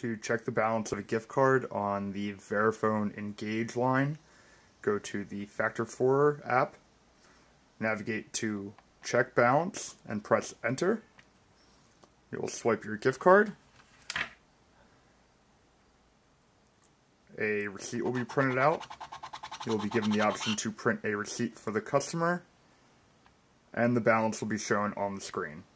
To check the balance of a gift card on the Verifone Engage line, go to the Factor 4 app, navigate to Check Balance, and press Enter. You'll swipe your gift card. A receipt will be printed out. You'll be given the option to print a receipt for the customer, and the balance will be shown on the screen.